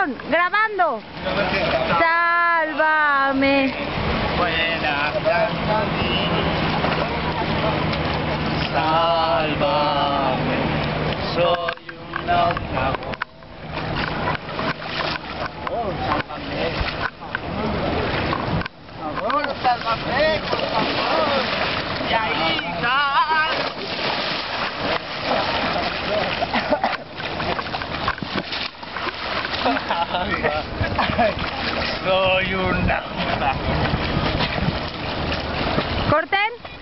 Atención, grabando. Sálvame. Buena, sálvame, soy un náufrago. Oh, sálvame. Por favor, sálvame, por favor. Y ahí, soy un náufrago. Corten.